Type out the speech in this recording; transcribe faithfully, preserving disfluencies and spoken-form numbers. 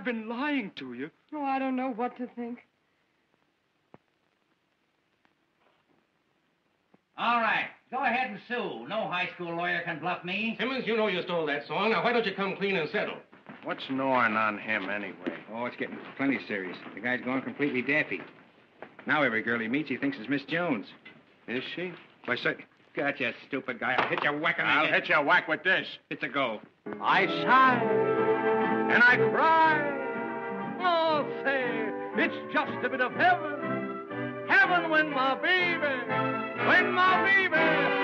been lying to you. Oh, I don't know what to think. All right. Go ahead and sue. No high school lawyer can bluff me. Simmons, you know you stole that song. Now, why don't you come clean and settle? What's gnawing on him, anyway? Oh, it's getting plenty serious. The guy's gone completely daffy. Now every girl he meets, he thinks is Miss Jones. Is she? Why, say... Gotcha, stupid guy. I'll hit you a whack on the I'll head. hit you a whack with this. It's a go. I sigh and I cry. Oh, say, it's just a bit of heaven. Heaven when my baby, when my baby